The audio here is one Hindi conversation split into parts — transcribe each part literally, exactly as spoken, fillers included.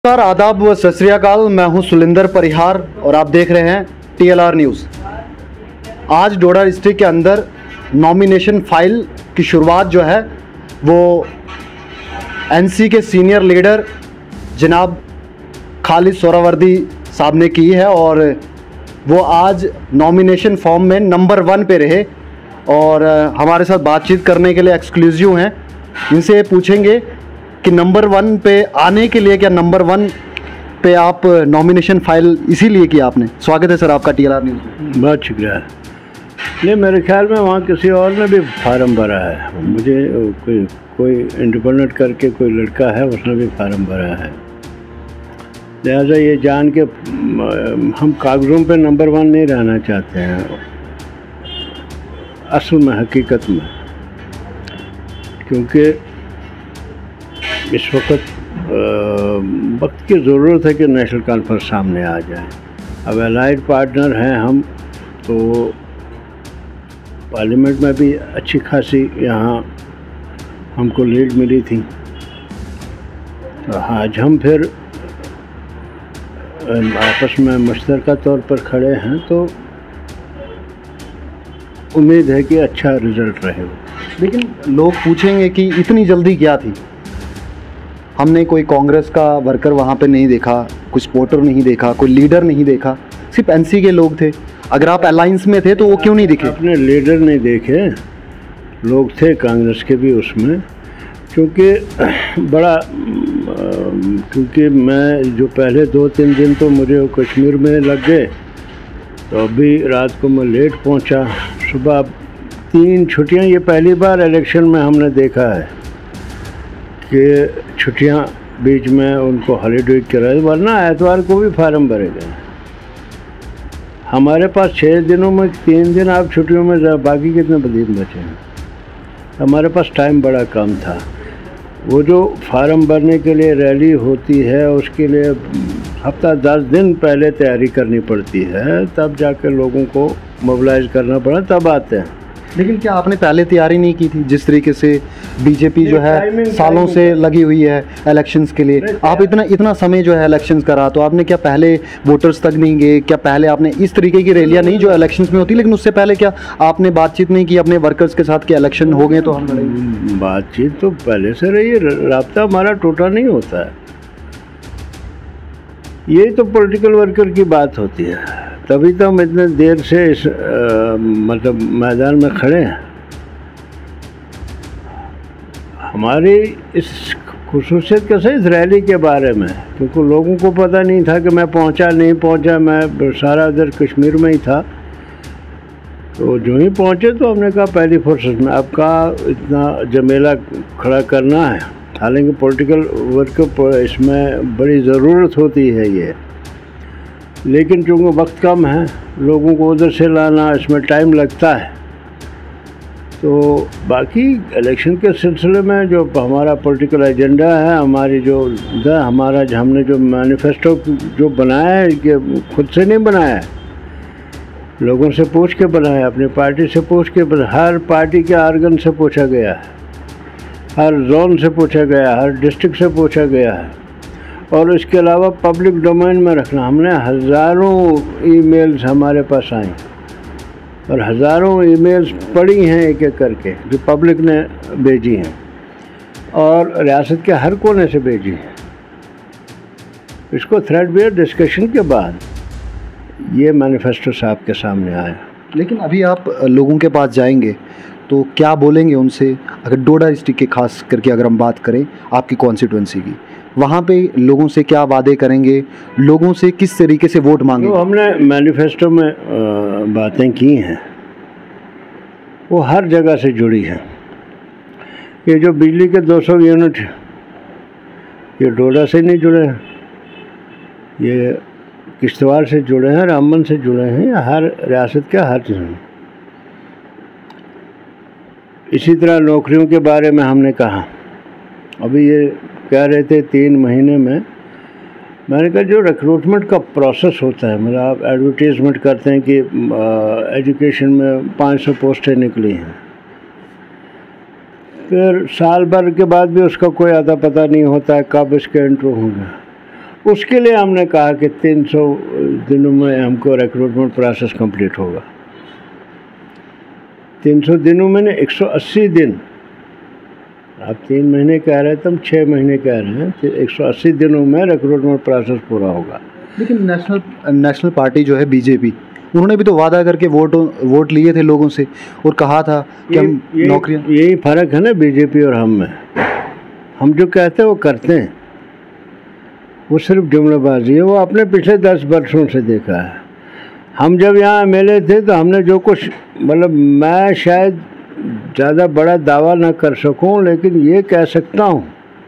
नमस्कार, आदाब व सत श्री अकाल। मैं हूं सुलिंदर परिहार और आप देख रहे हैं टी एल आर न्यूज़। आज डोडा डिस्ट्रिक्ट के अंदर नॉमिनेशन फाइल की शुरुआत जो है वो एन सी के सीनियर लीडर जनाब खालिद सोहरावर्दी साहब ने की है और वो आज नॉमिनेशन फॉर्म में नंबर वन पे रहे और हमारे साथ बातचीत करने के लिए एक्सक्लूसिव हैं। इनसे पूछेंगे कि नंबर वन पे आने के लिए क्या नंबर वन पे आप नॉमिनेशन फाइल इसीलिए किया आपने? स्वागत है सर आपका टी एल आर न्यूज़ में। बहुत शुक्रिया। नहीं, मेरे ख्याल में वहाँ किसी और ने भी फार्म भरा है। मुझे कोई कोई इंडिपेंडेंट करके कोई लड़का है, उसने भी फार्म भरा है। लिहाजा ये जान के हम कागज़ों पे नंबर वन नहीं रहना चाहते हैं असल में, हकीकत में, क्योंकि इस वक्त वक्त की ज़रूरत है कि नेशनल कॉन्फ्रेंस सामने आ जाए। अब एलाइड पार्टनर हैं हम, तो पार्लियामेंट में भी अच्छी खासी यहाँ हमको लीड मिली थी। तो आज हम फिर आपस में मुश्तरका तौर पर खड़े हैं, तो उम्मीद है कि अच्छा रिज़ल्ट रहेगा। लेकिन लोग पूछेंगे कि इतनी जल्दी क्या थी? हमने कोई कांग्रेस का वर्कर वहाँ पे नहीं देखा, कोई सपोर्टर नहीं देखा, कोई लीडर नहीं देखा, सिर्फ एन सी के लोग थे। अगर आप अलायंस में थे तो वो क्यों नहीं दिखे? अपने लीडर नहीं देखे, लोग थे कांग्रेस के भी उसमें, क्योंकि बड़ा क्योंकि मैं जो पहले दो तीन दिन तो मुझे कश्मीर में लग गए, तो अभी रात को मैं लेट पहुंचा। सुबह तीन छुट्टियां, ये पहली बार इलेक्शन में हमने देखा है कि छुट्टियां बीच में उनको हॉलीडे कराए, वरना एतवार को भी फार्म भरे गए। हमारे पास छः दिनों में तीन दिन आप छुट्टियों में जा, बाकी कितने दिन बचे हैं? हमारे पास टाइम बड़ा कम था। वो जो फार्म भरने के लिए रैली होती है, उसके लिए हफ्ता दस दिन पहले तैयारी करनी पड़ती है, तब जाकर लोगों को मोबिलाइज करना पड़ा, तब आते हैं। लेकिन क्या आपने पहले तैयारी नहीं की थी? जिस तरीके से बीजेपी जो है टाइमिंग, सालों टाइमिंग से लगी हुई है इलेक्शंस के लिए, आप इतना इतना समय जो है इलेक्शंस का रहा, तो आपने क्या पहले वोटर्स तक नहीं गए? क्या पहले आपने इस तरीके की रैलियां नहीं जो इलेक्शंस में होती, लेकिन उससे पहले क्या आपने बातचीत नहीं की अपने वर्कर्स के साथ कि इलेक्शन हो गए तो हम लड़ेंगे? बातचीत तो पहले से रही है, राब्ता हमारा टूटा नहीं होता है। ये तो पॉलिटिकल वर्कर की बात होती है, तभी तो हम इतने देर से इस आ, मतलब मैदान में खड़े हैं। हमारी इस खुसूसियत कैसे इस रैली के बारे में, क्योंकि लोगों को पता नहीं था कि मैं पहुंचा नहीं पहुंचा, मैं सारा इधर कश्मीर में ही था। तो जो ही पहुंचे तो हमने कहा पहली फुर्सत में आपका इतना जमेला खड़ा करना है। हालांकि पॉलिटिकल वर्क इसमें बड़ी ज़रूरत होती है ये, लेकिन चूँकि वक्त कम है, लोगों को उधर से लाना, इसमें टाइम लगता है। तो बाकी इलेक्शन के सिलसिले में जो हमारा पॉलिटिकल एजेंडा है, हमारी जो हमारा जो हमने जो मैनिफेस्टो जो बनाया है, कि खुद से नहीं बनाया है, लोगों से पूछ के बनाया, अपनी पार्टी से पूछ के बनाया। हर पार्टी के आर्गन से पूछा गया है, हर जोन से पूछा गया, हर डिस्ट्रिक्ट से पूछा गया है, और इसके अलावा पब्लिक डोमेन में रखना। हमने हज़ारों ईमेल्स हमारे पास आई और हज़ारों ईमेल्स पड़ी हैं एक एक करके, जो पब्लिक ने भेजी हैं और रियासत के हर कोने से भेजी हैं। इसको थ्रेडबेयर डिस्कशन के बाद ये मैनिफेस्टो साहब के सामने आया। लेकिन अभी आप लोगों के पास जाएंगे तो क्या बोलेंगे उनसे? अगर डोडा डिस्ट्रिक्ट के खास करके अगर हम बात करें आपकी कॉन्स्टिट्यूंसी की, वहाँ पे लोगों से क्या वादे करेंगे, लोगों से किस तरीके से वोट मांगेंगे? तो हमने मैनिफेस्टो में बातें की हैं, वो हर जगह से जुड़ी हैं। ये जो बिजली के दो सौ यूनिट, ये डोडा से नहीं जुड़े हैं, ये किश्तवाड़ से जुड़े हैं, रामबन से जुड़े हैं, या हर रियासत के हर चीज़। इसी तरह नौकरियों के बारे में हमने कहा। अभी ये कह रहे थे तीन महीने में, मैंने कहा जो रिक्रूटमेंट का प्रोसेस होता है, मतलब आप एडवर्टीज़मेंट करते हैं कि एजुकेशन में पाँच सौ पोस्टें निकली हैं, फिर साल भर के बाद भी उसका कोई अता पता नहीं होता है कब इसके इंटरव्यू होंगे। उसके लिए हमने कहा कि तीन सौ दिनों में हमको रिक्रूटमेंट प्रोसेस कंप्लीट होगा। तीन सौ दिनों में ने एक सौ अस्सी दिन, आप तीन महीने कह रहे हैं, तुम छः महीने कह रहे हैं, तो एक सौ अस्सी दिनों में रिक्रूटमेंट प्रोसेस पूरा होगा। लेकिन नेशनल नेशनल पार्टी जो है बीजेपी, उन्होंने भी तो वादा करके वोट वोट लिए थे लोगों से और कहा था कि हम नौकरियां। यही फ़र्क है ना बीजेपी और हम में। हम जो कहते हैं वो करते हैं, वो सिर्फ जुमलेबाजी है। वो अपने पिछले दस वर्षों से देखा है। हम जब यहाँ एम एल ए थे तो हमने जो कुछ, मतलब मैं शायद ज़्यादा बड़ा दावा ना कर सकूं, लेकिन ये कह सकता हूँ,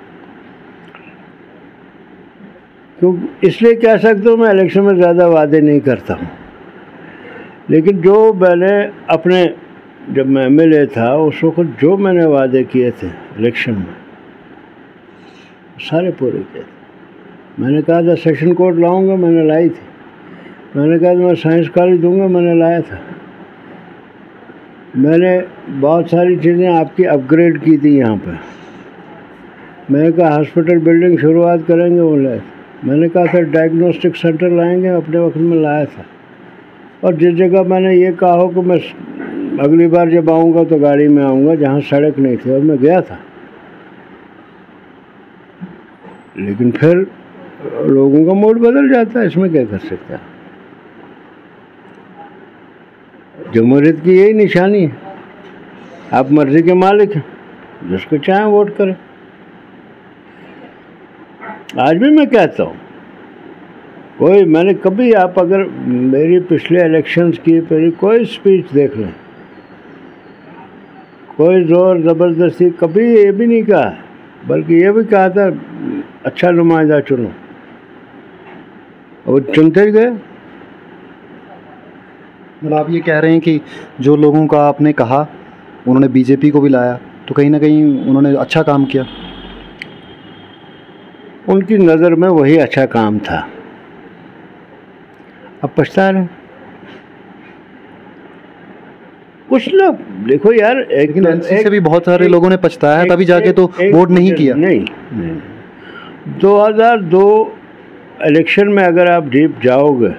तो इसलिए कह सकता हूँ मैं इलेक्शन में ज़्यादा वादे नहीं करता हूँ, लेकिन जो मैंने अपने, जब मैं एम एल ए था उस वक्त जो मैंने वादे किए थे इलेक्शन में, सारे पूरे किए थे। मैंने कहा था सेशन कोर्ट लाऊंगा, मैंने लाई थी। मैंने कहा था मैं साइंस कॉलेज दूंगा, मैंने लाया था। मैंने बहुत सारी चीज़ें आपकी अपग्रेड की थी यहाँ पे। मैंने कहा हॉस्पिटल बिल्डिंग शुरुआत करेंगे, वो लाए थे। मैंने कहा था डायग्नोस्टिक सेंटर लाएंगे, अपने वक्त में लाया था। और जिस जगह मैंने ये कहा हो कि मैं अगली बार जब आऊँगा तो गाड़ी में आऊँगा, जहाँ सड़क नहीं थी, और मैं गया था। लेकिन फिर लोगों का मूड बदल जाता है, इसमें क्या कर सकता है। जमहूरियत की यही निशानी है, आप मर्जी के मालिक हैं, जिसको चाहें वोट करें। आज भी मैं कहता हूँ, कोई, मैंने कभी, आप अगर मेरी पिछले इलेक्शंस की मेरी कोई स्पीच देख लें, कोई ज़ोर ज़बरदस्ती कभी ये भी नहीं कहा, बल्कि ये भी कहा था अच्छा नुमाइंदा चुनो, और चुनते गए। मतलब आप ये कह रहे हैं कि जो लोगों का आपने कहा, उन्होंने बीजेपी को भी लाया, तो कहीं ना कहीं उन्होंने अच्छा काम किया। उनकी नज़र में वही अच्छा काम था। अब पछता रहे कुछ लोग। देखो यार, एक लेकिन एनसी से भी बहुत सारे लोगों ने पछताया है, तभी जाके तो वोट नहीं किया। नहीं, नहीं। दो हज़ार दो इलेक्शन में अगर आप डीप जाओगे,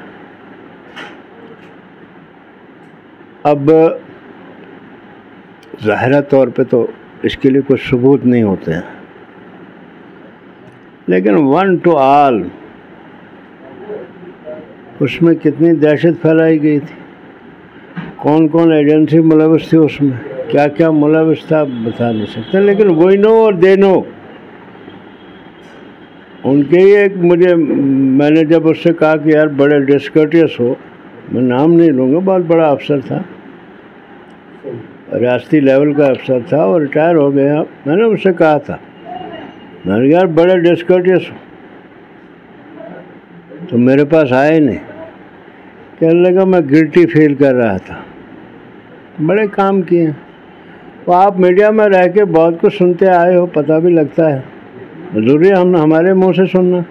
अब ज़ाहिरा तौर पे तो इसके लिए कुछ सबूत नहीं होते हैं, लेकिन वन टू ऑल उसमें कितनी दहशत फैलाई गई थी, कौन कौन एजेंसी मुलविस थी उसमें, क्या क्या मुलविस था, बता नहीं सकते। लेकिन वही नो और दे नो, उनके ही एक, मुझे, मैंने जब उससे कहा कि यार बड़े डिस्कर्टियस हो, मैं नाम नहीं लूँगा, बहुत बड़ा अफसर था, रियासती लेवल का अफसर था और रिटायर हो गया। मैंने उससे कहा था, मैंने यार बड़े डिस्कर्टियस हो, तो मेरे पास आए नहीं। कहने लगा मैं गिल्टी फील कर रहा था। बड़े काम किए। तो आप मीडिया में रह के बहुत कुछ सुनते आए हो, पता भी लगता है, ज़रूरी है हम हमारे मुंह से सुनना,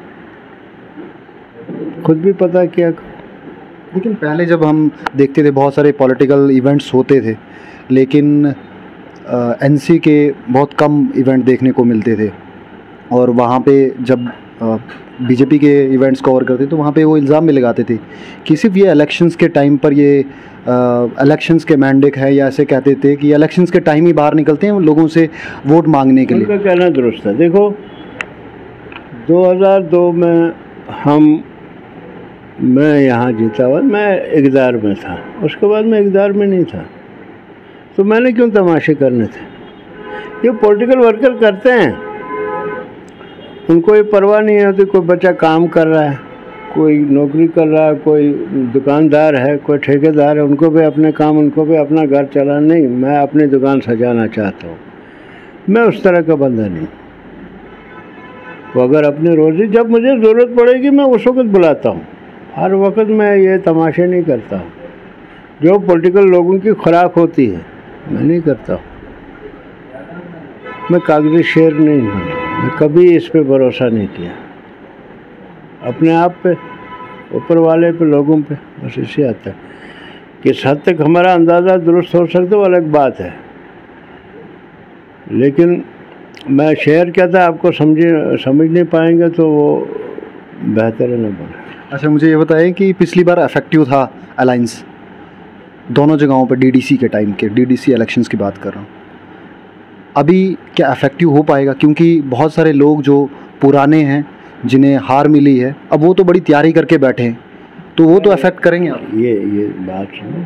खुद भी पता किया। लेकिन पहले जब हम देखते थे बहुत सारे पॉलिटिकल इवेंट्स होते थे, लेकिन एनसी के बहुत कम इवेंट देखने को मिलते थे, और वहाँ पे जब बीजेपी के इवेंट्स कवर करते तो वहाँ पे वो इल्ज़ाम भी लगाते थे कि सिर्फ ये इलेक्शंस के टाइम पर ये इलेक्शंस के मैंडेट है, या ऐसे कहते थे कि इलेक्शंस के टाइम ही बाहर निकलते हैं लोगों से वोट मांगने के लिए। उनका कहना दुरुस्त है। देखो दो हज़ार दो में हम मैं यहाँ जीता हुआ, मैं इक़्तिदार में था, उसके बाद मैं इक़्तिदार में नहीं था, तो मैंने क्यों तमाशे करने थे। ये पॉलिटिकल वर्कर करते हैं, उनको ये परवाह नहीं होती कोई बच्चा काम कर रहा है, कोई नौकरी कर रहा है, कोई दुकानदार है, कोई ठेकेदार है, उनको भी अपने काम, उनको भी अपना घर चलाना। नहीं, मैं अपनी दुकान सजाना चाहता हूँ। मैं उस तरह का बंदा नहीं। वो अगर अपनी रोज़ी, जब मुझे ज़रूरत पड़ेगी मैं उस वक्त बुलाता हूँ, हर वक्त मैं ये तमाशे नहीं करता हूँ। जो पॉलिटिकल लोगों की खुराक होती है मैं नहीं करता हूँ। मैं कागजी शेर नहीं हूँ, मैं कभी इस पे भरोसा नहीं किया, अपने आप पे, ऊपर वाले पे, लोगों पे, बस इसी आता है। किस हद तक हमारा अंदाज़ा दुरुस्त हो सकता है वो अलग बात है, लेकिन मैं शेर क्या था आपको समझे समझ नहीं पाएंगे तो वो बेहतर है ना बने। अच्छा, मुझे ये बताएं कि पिछली बार इफेक्टिव था अलायंस दोनों जगहों पर, डीडीसी के टाइम के, डीडीसी इलेक्शंस की बात कर रहा हूँ, अभी क्या इफेक्टिव हो पाएगा? क्योंकि बहुत सारे लोग जो पुराने हैं जिन्हें हार मिली है, अब वो तो बड़ी तैयारी करके बैठे हैं, तो वो तो अफेक्ट करेंगे आप। ये ये बात सुनो,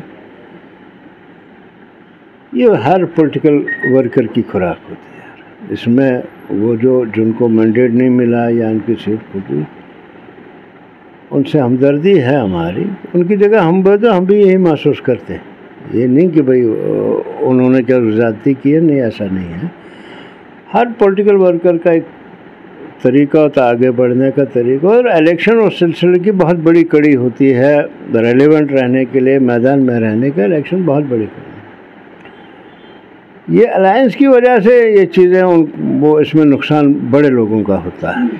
ये हर पॉलिटिकल वर्कर की खुराक होती है। इसमें वो जो जिनको मैंडेट नहीं मिला या उनकी सीट फूटी, उनसे हमदर्दी है हमारी, उनकी जगह हम तो हम भी यही महसूस करते हैं। ये नहीं कि भाई उन्होंने क्या ज़्यादती की है, नहीं, ऐसा नहीं है। हर पॉलिटिकल वर्कर का एक तरीका होता है आगे बढ़ने का तरीका, और इलेक्शन उस सिलसिले की बहुत बड़ी कड़ी होती है। रेलेवेंट रहने के लिए, मैदान में रहने का इलेक्शन बहुत बड़ी कड़ी है। ये अलायंस की वजह से ये चीज़ें उन वो इसमें नुकसान बड़े लोगों का होता है।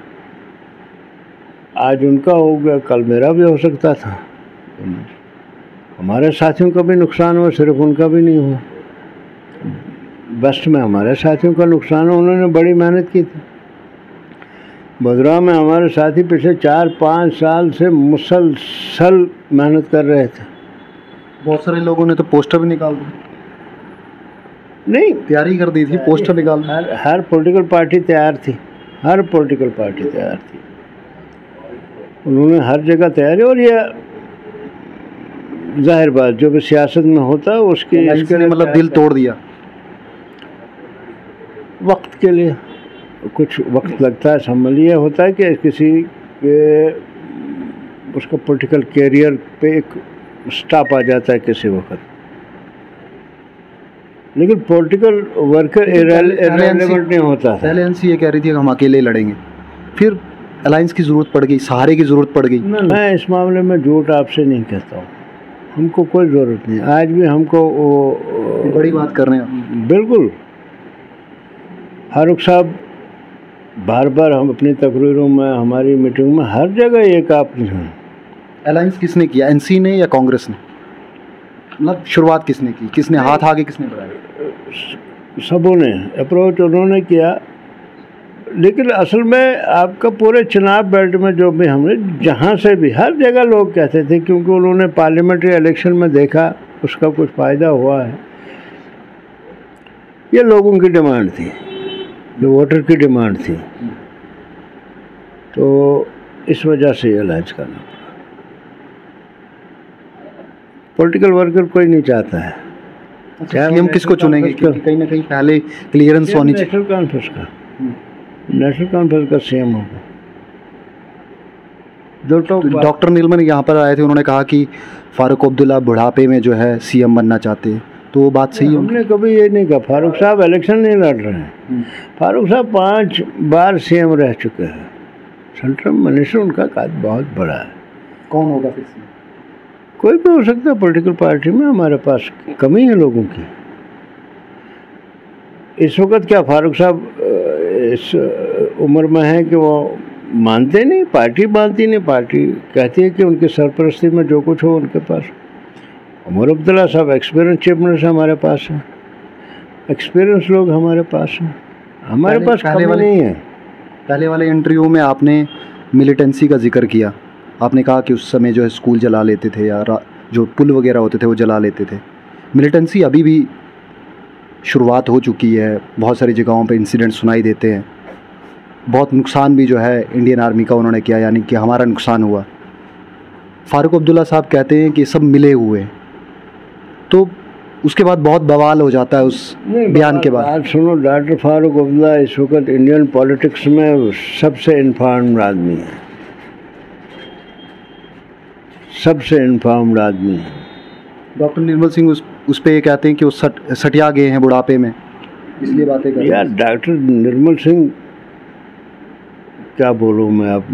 आज उनका हो गया, कल मेरा भी हो सकता था। हमारे साथियों का भी नुकसान हुआ, सिर्फ उनका भी नहीं हुआ। वेस्ट में हमारे साथियों का नुकसान हुआ, उन्होंने बड़ी मेहनत की थी। मदुरा में हमारे साथी पिछले चार पाँच साल से मुसलसल मेहनत कर रहे थे। बहुत सारे लोगों ने तो पोस्टर भी निकाल दिए, नहीं तैयारी कर दी थी, पोस्टर निकाल। हर हर पॉलिटिकल पार्टी तैयार थी, हर पॉलिटिकल पार्टी तैयार थी, उन्होंने हर जगह तैयारी। और ये जाहिर बात जो भी सियासत में होता है उसके इसके लिए मतलब दिल तोड़ दिया। वक्त के लिए कुछ वक्त लगता है, समझ ये होता है कि किसी के उसका पॉलिटिकल कैरियर पे एक स्टॉप आ जाता है किसी वक्त, लेकिन पॉलिटिकल वर्कर इररिलेवेंट नहीं होता है। पहले एनसी ये कह रही थी कि हम अकेले लड़ेंगे, फिर अलायंस की ज़रूरत पड़ गई, सहारे की ज़रूरत पड़ गई। मैं इस मामले में झूठ आपसे नहीं कहता हूँ, हमको कोई ज़रूरत नहीं। आज भी हमको वो बड़ी बात कर रहे हैं बिल्कुल। फारूक साहब बार बार हम अपनी तकरीरों में, हमारी मीटिंग में, हर जगह ये कहा। अलायंस किसने किया, एनसी ने या कांग्रेस ने? मतलब शुरुआत किसने की, किसने हाथ आगे किसने बढ़ाया? सबों ने अप्रोच उन्होंने किया, लेकिन असल में आपका पूरे चुनाव बेल्ट में जो भी हमने जहाँ से भी हर जगह लोग कहते थे, क्योंकि उन्होंने पार्लियामेंट्री इलेक्शन में देखा उसका कुछ फ़ायदा हुआ है। ये लोगों की डिमांड थी, जो वोटर की डिमांड थी, तो इस वजह से ये अलायंस करना पड़ा। पॉलिटिकल वर्कर कोई नहीं चाहता है। अच्छा, हम किसको चुनेंगे? क्योंकि कहीं ना कहीं पहले क्लियरेंस होनी चाहिए। नेशनल कॉन्फ्रेंस का नेशनल कॉन्फ्रेंस का सीएम होगा। जो तो डॉक्टर नीलमन यहाँ पर आए थे, उन्होंने कहा कि फारूक अब्दुल्ला बुढ़ापे में जो है सीएम बनना चाहते हैं, तो वो बात सही है? हमने कभी ये नहीं कहा। फारूक साहब इलेक्शन नहीं लड़ रहे हैं। फारूक साहब पांच बार सीएम रह चुके हैं, सेंट्रल मिनिस्टर, उनका कद बहुत बड़ा है। कौन होगा फिर सीएम? कोई भी हो सकता है पॉलिटिकल पार्टी में। हमारे पास कमी है लोगों की इस वक्त। क्या फारूक साहब इस उम्र में है कि वो मानते नहीं, पार्टी मानती नहीं, पार्टी कहती है कि उनकी सरपरस्ती में जो कुछ हो उनके पास। उमर अब्दुल्ला साहब एक्सपीरियंस चीफ मिनिस्टर हमारे पास है, एक्सपीरियंस लोग हमारे पास हैं, हमारे पास कमी नहीं है। पहले वाले इंटरव्यू में आपने मिलिटेंसी का जिक्र किया, आपने कहा कि उस समय जो है स्कूल जला लेते थे या जो पुल वगैरह होते थे वो जला लेते थे। मिलिटेंसी अभी भी शुरुआत हो चुकी है, बहुत सारी जगहों पे इंसिडेंट सुनाई देते हैं। बहुत नुकसान भी जो है इंडियन आर्मी का उन्होंने किया, यानी कि हमारा नुकसान हुआ। फारूक अब्दुल्ला साहब कहते हैं कि सब मिले हुए, तो उसके बाद बहुत बवाल हो जाता है उस बयान के बाद। बात सुनो, डॉक्टर फारूक अब्दुल्ला इस वक्त इंडियन पॉलिटिक्स में सबसे इन्फॉर्म्ड आदमी है, सबसे इन्फॉर्म्ड आदमी है। डॉक्टर निर्मल सिंह उस उस पर ये कहते हैं कि वो सट सटिया गए हैं बुढ़ापे में, इसलिए बातें कर रहे हैं। यार डॉक्टर निर्मल सिंह क्या बोलूँ मैं, अब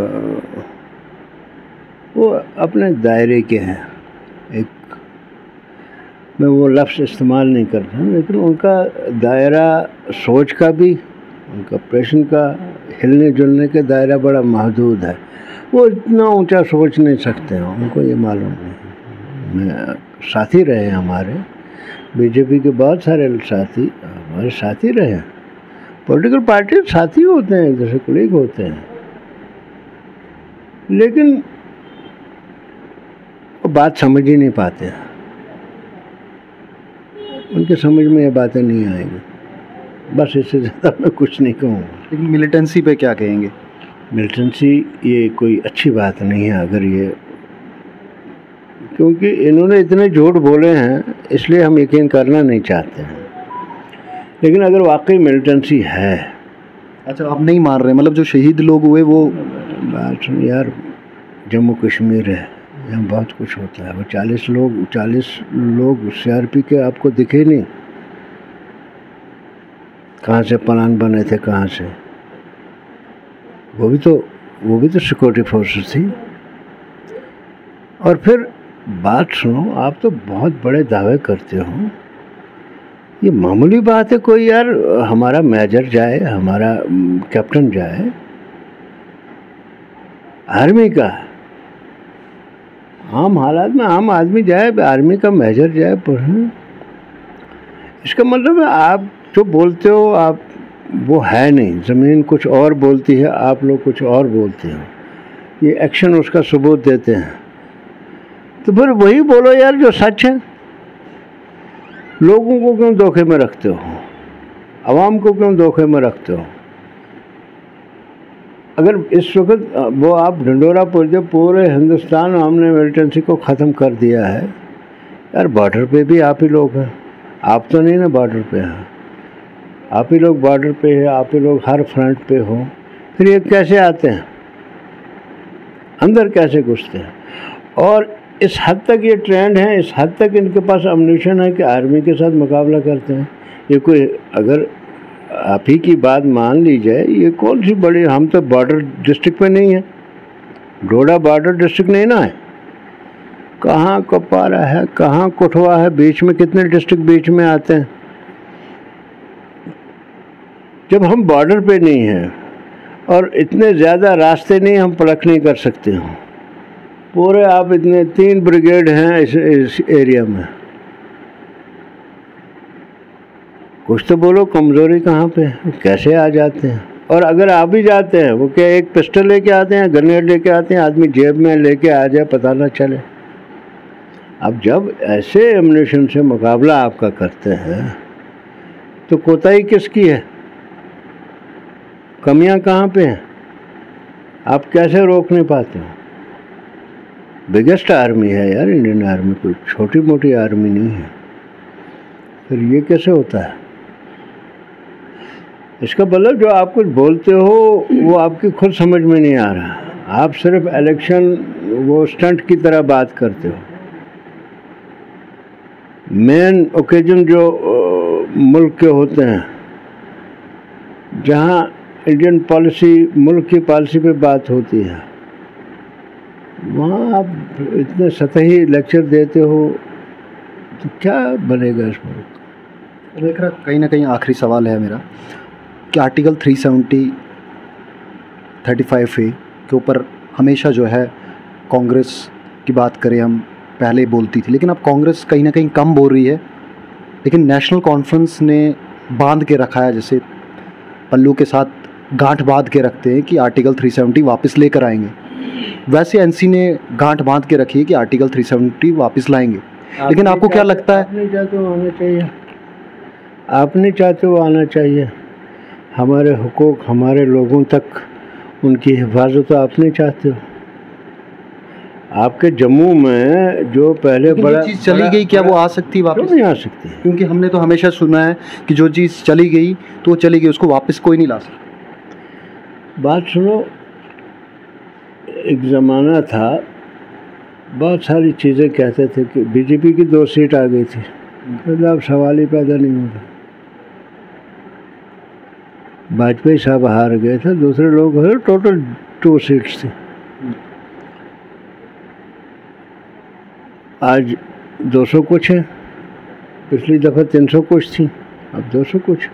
वो अपने दायरे के हैं। एक मैं वो लफ्ज़ इस्तेमाल नहीं करता, लेकिन उनका दायरा सोच का भी, उनका प्रश्न का, हिलने जुलने के दायरा बड़ा महदूद है। वो इतना ऊंचा सोच नहीं सकते हैं, उनको ये मालूम नहीं। मैं साथी रहे हैं हमारे, बीजेपी के बहुत सारे साथी हमारे साथी रहे हैं। पॉलिटिकल पार्टी साथी होते हैं, एक दूसरे कोलीग होते हैं। लेकिन वो बात समझ ही नहीं पाते, उनके समझ में ये बातें नहीं आएंगी। बस इससे ज़्यादा मैं कुछ नहीं कहूँगा। लेकिन मिलिटेंसी पे क्या कहेंगे? मिलिटेंसी ये कोई अच्छी बात नहीं है, अगर ये, क्योंकि इन्होंने इतने झूठ बोले हैं इसलिए हम यकीन करना नहीं चाहते हैं। लेकिन अगर वाकई मिलिटेंसी है। अच्छा, आप नहीं मान रहे, मतलब जो शहीद लोग हुए वो बात सुन यार, जम्मू कश्मीर है, यहाँ बहुत कुछ होता है। वो चालीस लोग चालीस लोग सीआरपी के आपको दिखे नहीं, कहाँ से प्लान बने थे, कहाँ से, वो भी तो वो भी तो सिक्योरिटी फोर्सेस थी। और फिर बात सुनो, आप तो बहुत बड़े दावे करते हो, ये मामूली बात है कोई यार हमारा मेजर जाए, हमारा कैप्टन जाए आर्मी का, आम हालात में आम आदमी जाए, आर्मी का मेजर जाए पढ़ने, इसका मतलब है आप जो बोलते हो आप वो है नहीं, ज़मीन कुछ और बोलती है, आप लोग कुछ और बोलते हो, ये एक्शन उसका सबूत देते हैं। तो फिर वही बोलो यार जो सच है। लोगों को क्यों धोखे में रखते हो, आवाम को क्यों धोखे में रखते हो? अगर इस वक्त वो आप ढंडोरा पूरे पूरे हिंदुस्तान में हमने मिलिटेंसी को ख़त्म कर दिया है यार, बॉर्डर पे भी आप ही लोग हैं, आप तो नहीं ना बॉर्डर पे हैं, आप ही लोग बॉर्डर पे है, आप ही लोग हर फ्रंट पे हो, फिर ये कैसे आते हैं, अंदर कैसे घुसते हैं? और इस हद तक ये ट्रेंड है, इस हद तक इनके पास अम्यूनिशन है कि आर्मी के साथ मुकाबला करते हैं। ये कोई, अगर आप ही की बात मान ली जाए, ये कौन सी बड़ी, हम तो बॉर्डर डिस्ट्रिक्ट में नहीं है, डोडा बॉर्डर डिस्ट्रिक्ट नहीं ना है, कहाँ कुपवारा है, कहाँ कठुआ है, बीच में कितने डिस्ट्रिक्ट बीच में आते हैं। जब हम बॉर्डर पे नहीं हैं और इतने ज़्यादा रास्ते नहीं, हम पलट नहीं कर सकते हो पूरे, आप इतने तीन ब्रिगेड हैं इस, इस एरिया में, कुछ तो बोलो कमज़ोरी कहाँ पे है, कैसे आ जाते हैं? और अगर आ भी जाते हैं वो क्या एक पिस्टल लेके आते हैं, ग्रेनेड लेके आते हैं, आदमी जेब में लेके आ जाए पता ना चले। अब जब ऐसे एम्यूनिशन से मुकाबला आपका करते हैं तो कोताही किसकी है, कमियां कहाँ पे हैं, आप कैसे रोक नहीं पाते हो? बिगेस्ट आर्मी है यार इंडियन आर्मी, कोई छोटी मोटी आर्मी नहीं है, फिर ये कैसे होता है? इसका मतलब जो आप कुछ बोलते हो वो आपकी खुद समझ में नहीं आ रहा, आप सिर्फ इलेक्शन वो स्टंट की तरह बात करते हो। मेन ओकेजन जो मुल्क के होते हैं, जहाँ इंडियन पॉलिसी, मुल्क की पॉलिसी पे बात होती है, वहाँ आप इतने सतही लेक्चर देते हो तो क्या बनेगा इस मुल्क? देख रहा, कहीं ना कहीं आखिरी सवाल है मेरा कि article three seventy thirty five A के ऊपर हमेशा जो है कांग्रेस की बात करें हम पहले बोलती थी, लेकिन अब कांग्रेस कहीं ना कहीं कम बोल रही है, लेकिन नेशनल कॉन्फ्रेंस ने बांध के रखा है, जैसे पल्लू के साथ गांठ बांध के रखते हैं कि आर्टिकल थ्री सेवेंटी वापस लेकर आएंगे, वैसे एनसी ने गांठ बांध के रखी है कि आर्टिकल थ्री सेवेंटी वापस लाएंगे। लेकिन आपको क्या लगता है? आप नहीं चाहते वो आना चाहिए, आप नहीं चाहते वो आना चाहिए, हमारे हुकूक, हमारे लोगों तक उनकी हिफाजत तो आप नहीं चाहते हो। आपके जम्मू में जो पहले बड़ा चीज़ चली गई, क्या वो आ सकती है वापस? नहीं आ सकती, क्योंकि हमने तो हमेशा सुना है कि जो चीज़ चली गई तो वो चली गई, उसको वापस कोई नहीं ला सकता। बात सुनो, एक ज़माना था, बहुत सारी चीज़ें कहते थे कि बीजेपी की दो सीट आ गई थी, तो अब सवाल ही पैदा नहीं होता। वाजपेयी साहब हार गए थे, दूसरे लोग हैं, टोटल टू सीट्स थी। आज दो सौ कुछ है, पिछली दफ़ा तीन सौ कुछ थी, अब दो सौ कुछ।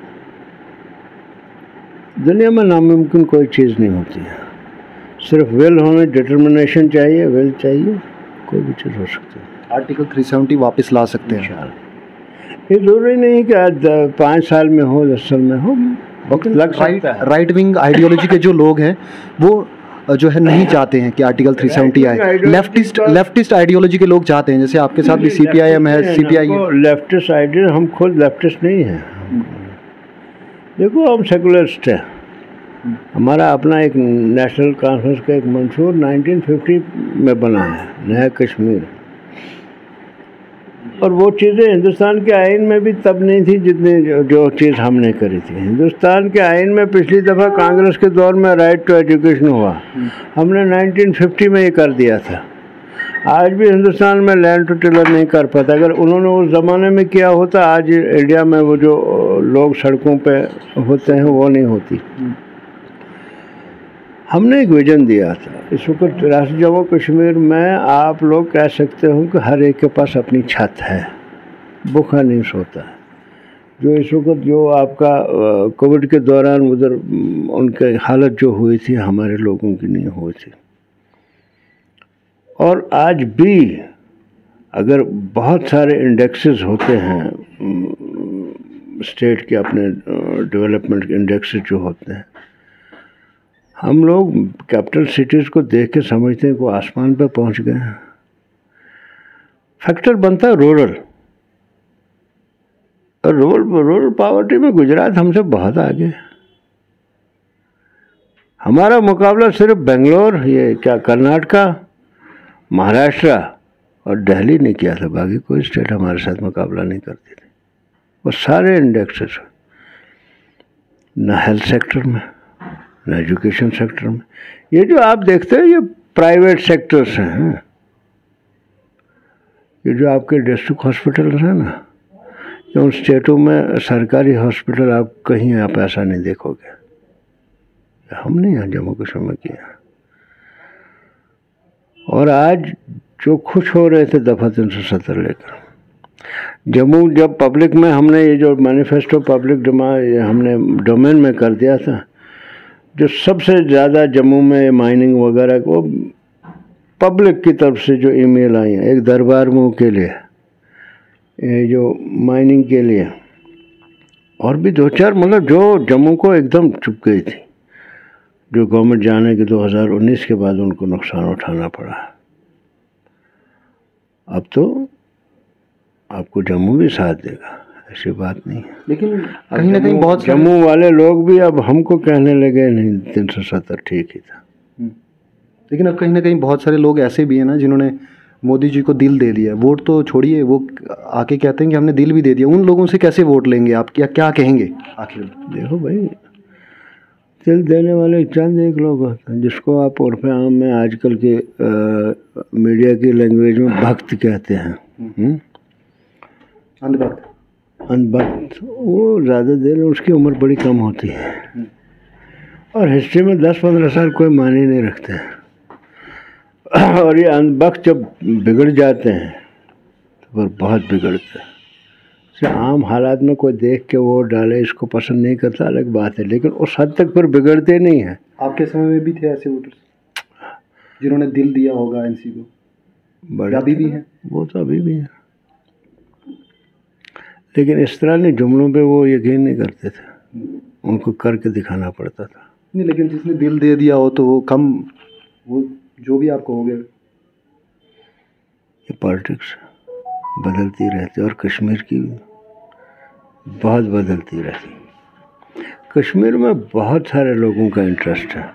दुनिया में नामुमकिन कोई चीज़ नहीं होती है, सिर्फ विल होने, डिटर्मिनेशन चाहिए, विल चाहिए, कोई भी चीज़ हो सकती है। आर्टिकल थ्री सेवेंटी वापस ला सकते हैं, ये ज़रूरी नहीं कि आज पाँच साल में हो, दस साल में हो, वक्त लग सकता है। राइट विंग आइडियोलॉजी के जो लोग हैं वो जो है नहीं चाहते हैं कि आर्टिकल तीन सौ सत्तर आए। लेफ्टिस्ट लेफ्टिस्ट आइडियोलॉजी के लोग चाहते हैं, जैसे आपके साथ भी सीपीआईएम है, सीपीआई है। लेफ्टिस्ट आइडिया, हम खुद लेफ्टिस्ट नहीं हैं। देखो हम सेकुलरिस्ट हैं। हमारा अपना एक नेशनल कॉन्फ्रेंस का एक मंशूर नाइनटीन फिफ्टी में बना है, नया कश्मीर, और वो चीज़ें हिंदुस्तान के आइन में भी तब नहीं थी जितनी जो, जो चीज़ हमने करी थी। हिंदुस्तान के आइन में पिछली दफ़ा कांग्रेस के दौर में राइट टू एजुकेशन हुआ, हमने नाइनटीन फिफ्टी में ये कर दिया था। आज भी हिंदुस्तान में लैंड टू टिलर नहीं कर पाता। अगर उन्होंने उस ज़माने में किया होता, आज इंडिया में वो जो लोग सड़कों पे होते हैं वो नहीं होती। हमने एक विजन दिया था। इस वक्त रियासत जम्मू कश्मीर में आप लोग कह सकते हो कि हर एक के पास अपनी छत है, भूखा नहीं सोता है। जो इस वक्त जो आपका कोविड के दौरान उधर उनके हालत जो हुई थी, हमारे लोगों की नहीं हुई थी। और आज भी अगर बहुत सारे इंडेक्सेस होते हैं स्टेट के, अपने डेवलपमेंट के इंडेक्सेस जो होते हैं, हम लोग कैपिटल सिटीज़ को देख के समझते हैं कि वो आसमान पर पहुंच गए हैं। फैक्टर बनता है रूरल, और रूरल रूरल पॉवर्टी में गुजरात हमसे बहुत आगे है। हमारा मुकाबला सिर्फ बेंगलोर, ये क्या कर्नाटका, महाराष्ट्र और दिल्ली ने किया था। बाकी कोई स्टेट हमारे साथ मुकाबला नहीं करती थी। वो सारे इंडेक्सेस, न हेल्थ सेक्टर में, न एजुकेशन सेक्टर में। ये जो आप देखते हैं ये प्राइवेट सेक्टर्स हैं, ये जो आपके डिस्ट्रिक्ट हॉस्पिटल हैं ना, उन स्टेटों में सरकारी हॉस्पिटल आप कहीं आप ऐसा नहीं देखोगे। हमने यहाँ जम्मू कश्मीर में किया। और आज जो खुश हो रहे थे दफ़ा तीन सौ सत्तर लेकर, जम्मू जब पब्लिक में हमने ये जो मैनिफेस्टो पब्लिक हमने डोमेन में कर दिया था, जो सबसे ज़्यादा जम्मू में माइनिंग वगैरह को पब्लिक की तरफ से जो ईमेल आई हैं, एक दरबार मुँह के लिए, ये जो माइनिंग के लिए, और भी दो चार, मतलब जो जम्मू को एकदम चुप गई थी, जो गवर्नमेंट जाने के दो हज़ार उन्नीस के बाद उनको नुकसान उठाना पड़ा। अब तो आपको जम्मू भी साथ देगा, ऐसी बात नहीं है। लेकिन कहीं ना कहीं बहुत जम्मू वाले लोग भी अब हमको कहने लगे नहीं तीन सौ सत्तर ठीक ही था। लेकिन अब कहीं ना कहीं बहुत सारे लोग ऐसे भी हैं ना जिन्होंने मोदी जी को दिल दे दिया। वोट तो छोड़िए, वो आके कहते हैं कि हमने दिल भी दे दिया। उन लोगों से कैसे वोट लेंगे आप, क्या क्या कहेंगे आखिर? देखो भाई, दिल देने वाले चंद एक लोग होते हैं जिसको आप उर्फ आम में आजकल के आ, मीडिया की लैंग्वेज में भक्त कहते हैं, अंधभक्त। अंधभक्त वो ज़्यादा देर उसकी उम्र बड़ी कम होती है, और हिस्ट्री में दस पंद्रह साल कोई मायने नहीं रखते हैं। और ये अंधभक्त जब बिगड़ जाते हैं तो फिर बहुत बिगड़ते हैं। आम हालात में कोई देख के वोट डाले, इसको पसंद नहीं करता, अलग बात है, लेकिन उस हद तक फिर बिगड़ते नहीं हैं। आपके समय में भी थे ऐसे वोटर्स जिन्होंने दिल दिया होगा एनसी को? बड़े अभी भी हैं वो, तो अभी भी हैं, लेकिन इस तरह नहीं जुमलों पे वो यकीन नहीं करते थे, उनको करके दिखाना पड़ता था। नहीं, लेकिन जिसने दिल दे दिया हो तो वो कम, वो जो भी आप कहोगे। ये पॉलिटिक्स बदलती रहती है, और कश्मीर की बहुत बदलती रहती। कश्मीर में बहुत सारे लोगों का इंटरेस्ट है।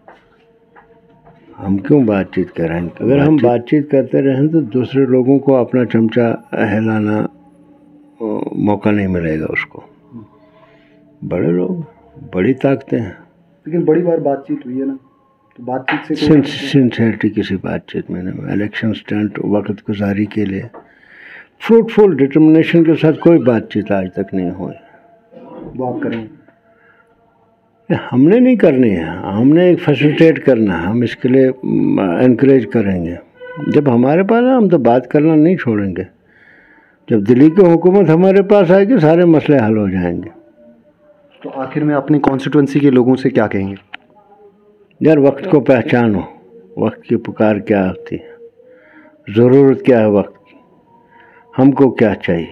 हम क्यों बातचीत कर रहे हैं? अगर हम बातचीत करते रहें तो दूसरे लोगों को अपना चमचा हिलाना मौका नहीं मिलेगा उसको। बड़े लोग, बड़ी ताकतें हैं। लेकिन बड़ी बार बातचीत हुई है ना, तो बातचीत से सिंस, सिंसियरिटी किसी बातचीत में नहीं। इलेक्शन स्टंट, वक्त गुजारी के लिए फ्रूटफुल डिटर्मिनेशन के साथ कोई बातचीत आज तक नहीं हुई। वो आप करेंगे? हमने नहीं करनी है, हमने एक फैसिलिटेट करना है, हम इसके लिए इनकरेज करेंगे। जब हमारे पास है हम तो बात करना नहीं छोड़ेंगे। जब दिल्ली की हुकूमत हमारे पास आएगी सारे मसले हल हो जाएंगे। तो आखिर में अपनी कॉन्स्टिट्यूंसी के लोगों से क्या कहेंगे? यार वक्त को पहचानो, वक्त की पुकार क्या होती है, ज़रूरत क्या है, वक्त हमको क्या चाहिए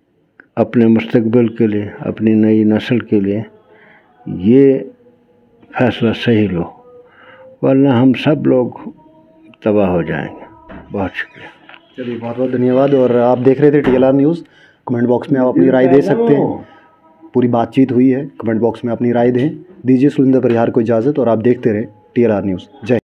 अपने मुस्तकबिल के लिए, अपनी नई नस्ल के लिए। ये फैसला सही लो, वरना हम सब लोग तबाह हो जाएंगे। बहुत शुक्रिया। चलिए, बहुत बहुत धन्यवाद। और आप देख रहे थे T L R news. Comment box में आप अपनी राय दे सकते हैं। पूरी बातचीत हुई है, कमेंट बॉक्स में अपनी राय दें। दीजिए सुलिंदर परिहार को इजाज़त और आप देखते रहें टी एल आर न्यूज़। जय